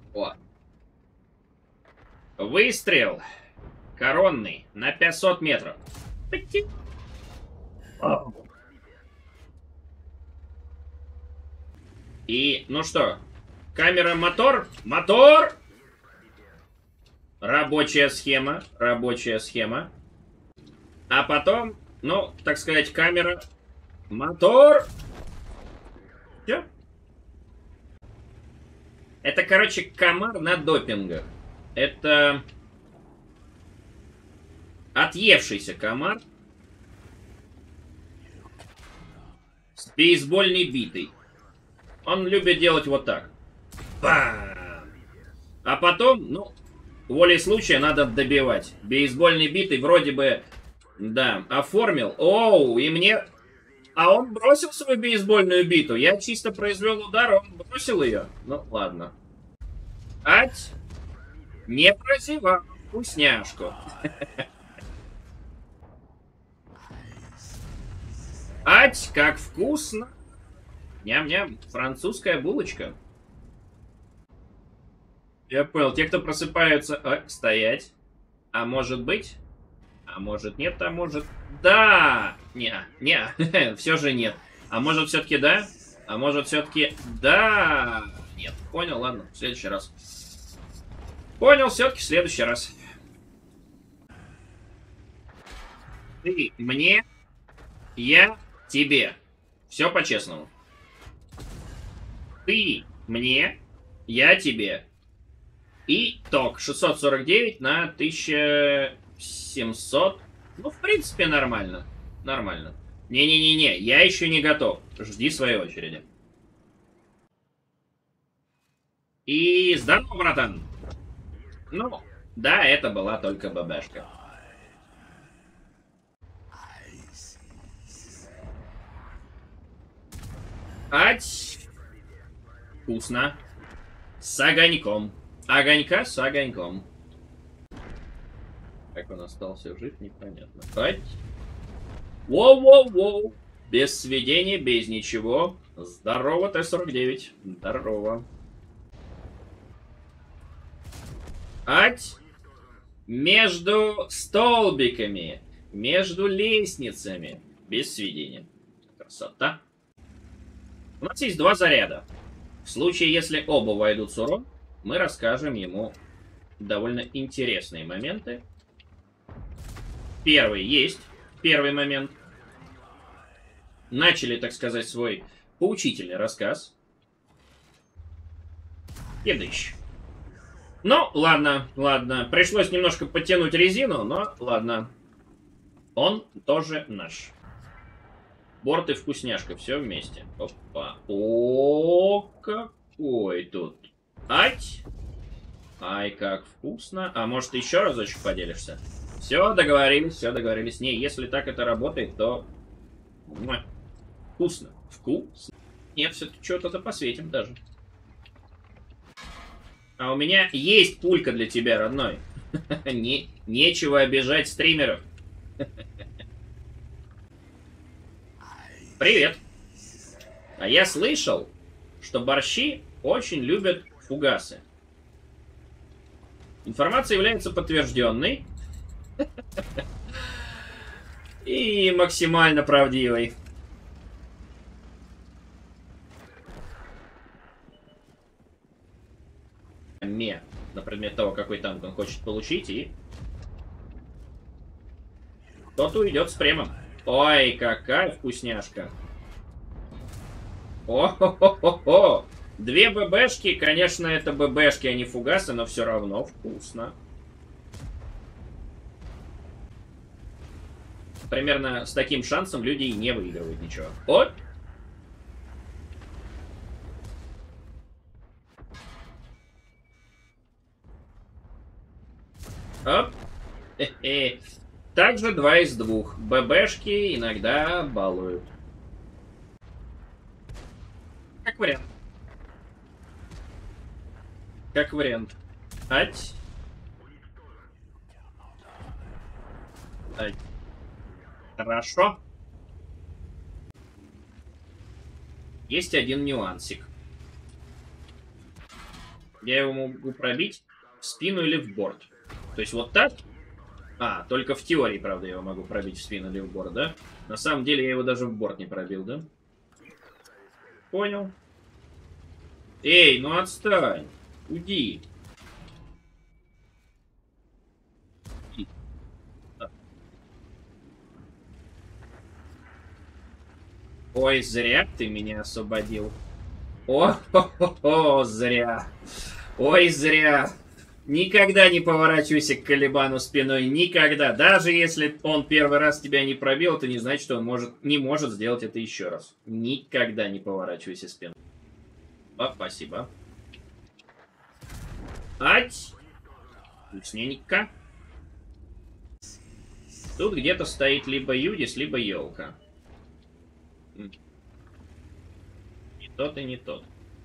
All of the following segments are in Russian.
О. Выстрел. Коронный. На 500 метров. И, ну что, камера, мотор. Мотор! Рабочая схема. Рабочая схема. А потом, ну, так сказать, камера. Мотор. Все. Это, короче, комар на допингах. Это отъевшийся комар с бейсбольной битой. Он любит делать вот так. Бам! А потом, ну, волей случая надо добивать. Бейсбольной битой вроде бы, да, оформил. Оу, и мне... А он бросил свою бейсбольную биту. Я чисто произвел удар, он бросил ее. Ну, ладно. Ать, не прозевал вкусняшку. Ать, как вкусно. Ням-ням, французская булочка. Я понял, те, кто просыпаются... стоять. А может быть? А может нет, а может... Да! Не, все же нет. А может все-таки да? А может все-таки да? Нет, понял, ладно, в следующий раз. Понял, все-таки в следующий раз. Ты мне, я тебе. Все по-честному. Ты мне, я тебе. Итог 649 на 1700. Ну, в принципе, нормально. Нормально. Не-не-не-не, я еще не готов. Жди своей очереди. И здорово, братан. Ну, да, это была только ББшка. Ать. Вкусно. С огоньком. Огонька с огоньком. Как он остался жив, непонятно. Ать. Воу-воу-воу. Без сведения, без ничего. Здорово, Т-49. Здорово. Ать. Между столбиками. Между лестницами. Без сведения. Красота. У нас есть два заряда. В случае, если оба войдут с урон, мы расскажем ему довольно интересные моменты. Первый есть. Первый момент. Начали, так сказать, свой поучительный рассказ. Следующий. Ну, ладно, ладно. Пришлось немножко подтянуть резину, но ладно. Он тоже наш. Борт и вкусняшка, все вместе. Опа. О, какой тут. Ать. Ай, как вкусно. А может, еще разочек поделишься? Все, договорились, все договорились. Не, если так это работает, то... Вкусно. Вкусно. Нет, все-таки что-то посветим даже. А у меня есть пулька для тебя, родной. Нечего обижать стримеров. Привет. А я слышал, что борщи очень любят фугасы. Информация является подтвержденной и максимально правдивой. На предмет того, какой танк он хочет получить, и кто-то уйдет с премом. Ой, какая вкусняшка. О-хо-хо-хо-хо. Две ББшки, конечно, это ББшки, а не фугасы, но все равно вкусно. Примерно с таким шансом люди и не выигрывают ничего. Вот. Оп. Хе-хе. Также 2 из 2. ББшки иногда балуют. Как вариант. Как вариант. Ать. Ать. Хорошо. Есть один нюансик. Я его могу пробить в спину или в борт. То есть вот так. А, только в теории, правда, я его могу пробить в спину или в борт, да? На самом деле я его даже в борт не пробил, да? Понял. Эй, ну отстань. Уйди. Ой, зря ты меня освободил. О, зря. Ой, зря. Никогда не поворачивайся к Калибану спиной. Никогда. Даже если он первый раз тебя не пробил, это не значит, что он не может сделать это еще раз. Никогда не поворачивайся спиной. Спасибо. Ать! Вкусненько. Тут где-то стоит либо Юдис, либо елка. Не тот и не тот.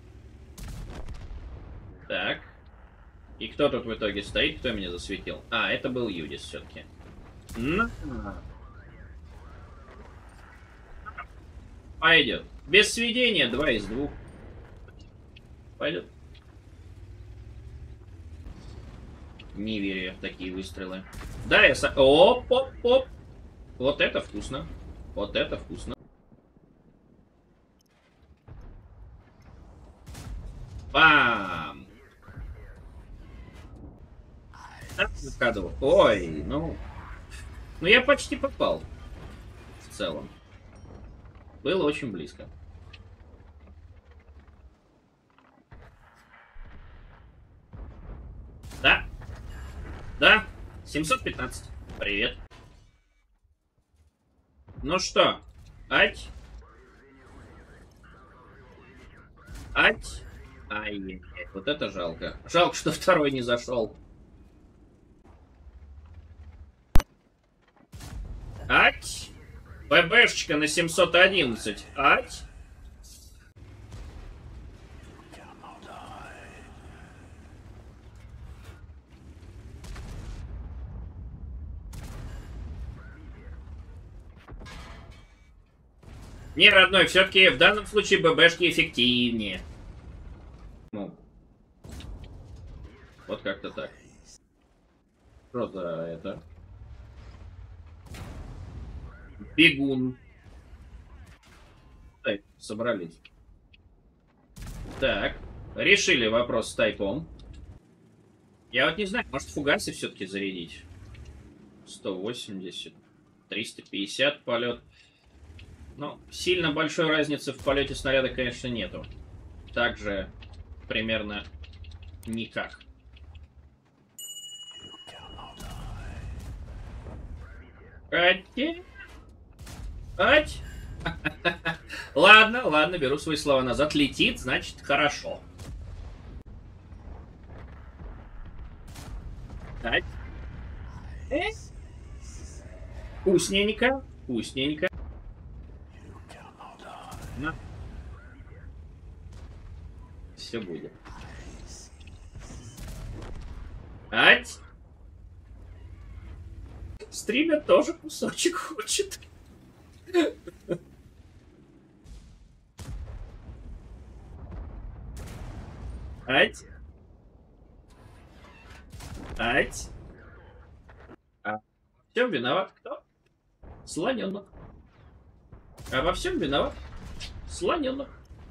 Так. И кто тут в итоге стоит? Кто меня засветил? А, это был Юдис все-таки. Пойдет. Без сведения 2 из 2. Пойдет. Не верю я в такие выстрелы. Да, я Оп-оп-оп. Вот это вкусно. Вот это вкусно. Бам! На ходу. Ой, ну... Ну, я почти попал. В целом. Было очень близко. Да. Да. 715. Привет. Ну что? Ать? Ать? Ай, вот это жалко. Жалко, что второй не зашел. Ать? ББшечка на 711. Ать? Не, родной, все-таки в данном случае ББшки эффективнее. Ну. Вот как-то так. Что за это? Бегун. Так, собрались. Так, решили вопрос с тайпом. Я вот не знаю, может фугасы все-таки зарядить? 180, 350 полет. Ну, сильно большой разницы в полете снаряда, конечно, нету. Также примерно никак. Ать. Ладно, ладно, беру свои слова назад. Летит, значит, хорошо. Ать. Вкусненько, вкусненько. На. Все будет. Ать. Стример тоже кусочек хочет. Ать. Ать. А во всем виноват кто? Слоненок. А во всем виноват слоненок.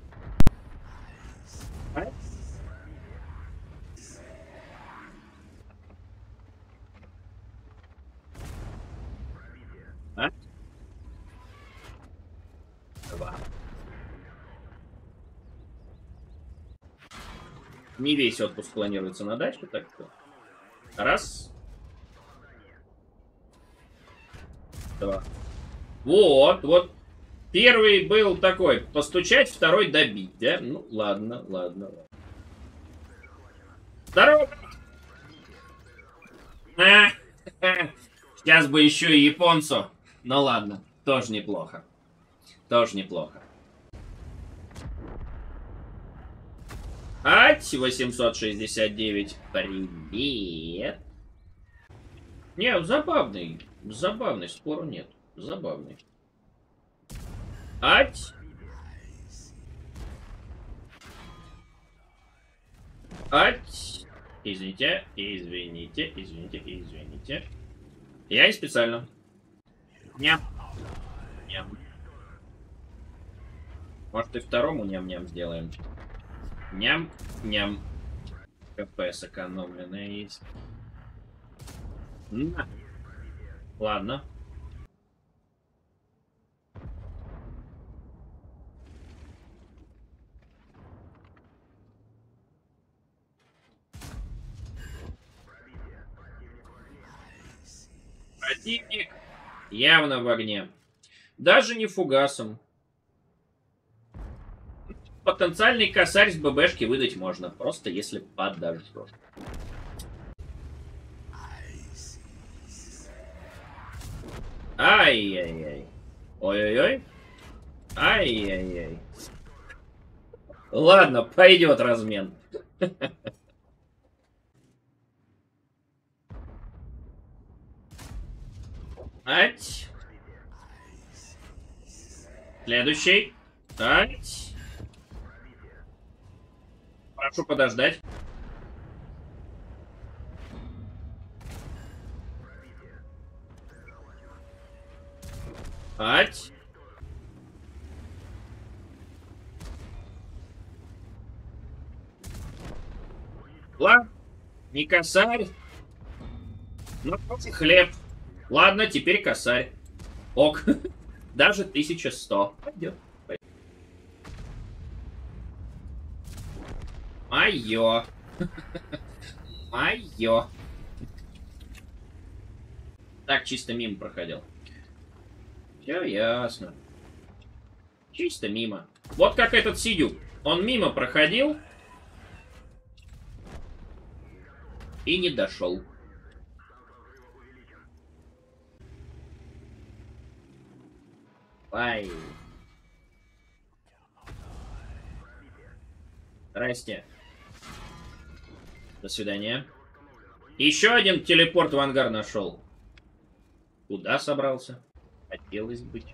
Ать. А? Два. Не весь отпуск планируется на даче, так что... Раз. Два. Вот, вот. Первый был такой, постучать, второй добить, да? Ну, ладно, ладно. Здорово! Сейчас бы еще и японцу. Ну ладно, тоже неплохо. Тоже неплохо. Ать, 869. Привет. Не, забавный. Забавный, спору нет. Забавный. Ать. Ать. Извините, извините, извините, извините. Я и специально. Ням. Ням. Может, и второму ням-ням сделаем. Ням-ням. КП сэкономленное есть. На. Ладно. Противник явно в огне. Даже не фугасом. Потенциальный косарь с ББшки выдать можно, просто если подожжешь. Ай-яй-яй. Ой-ой-ой. Ай-яй-яй. Ладно, пойдет размен. Ать. Следующий. Ать. Прошу подождать. Ать. Ладно, не косарь. Но просто хлеб. Ладно, теперь косарь. Ок. Даже 1100. Пойдет. Майо. Майо. Так, чисто мимо проходил. Все ясно. Чисто мимо. Вот как этот Сидюк. Он мимо проходил. И не дошел. Ай. Здрасте. До свидания. Еще один телепорт в ангар нашел. Куда собрался? Хотелось быть.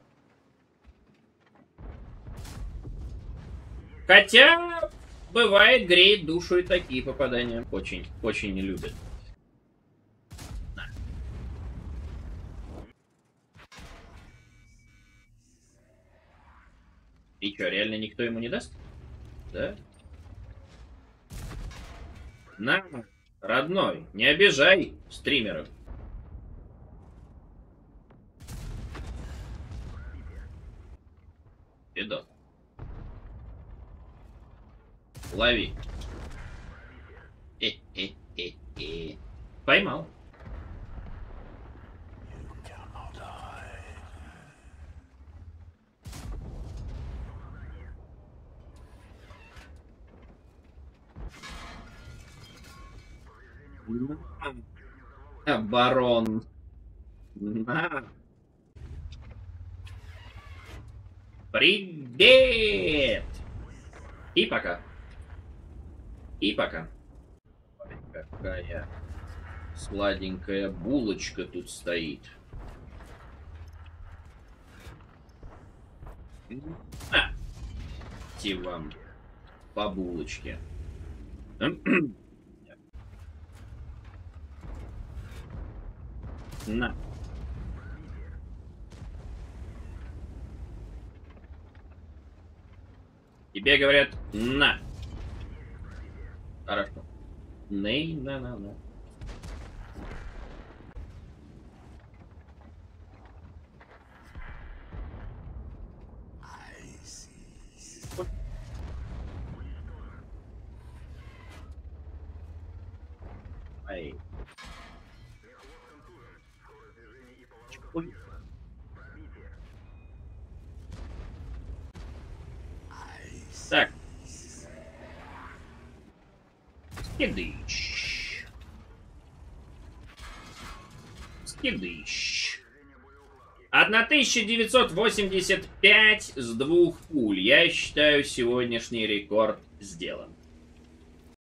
Хотя, бывает, греет душу и такие попадания. Очень, очень не любят. На. И что, реально никто ему не даст? Да? На, родной, не обижай стримеров. Видос. Лови. Поймал. Барон. На. Привет! И пока. И пока. Ой, какая сладенькая булочка тут стоит. Те вам по булочке. На. Тебе говорят на. Хорошо. Ней, на. Ай. Ой. Так. Скидыч. Скидыч. 1985 с 2 пуль. Я считаю, сегодняшний рекорд сделан.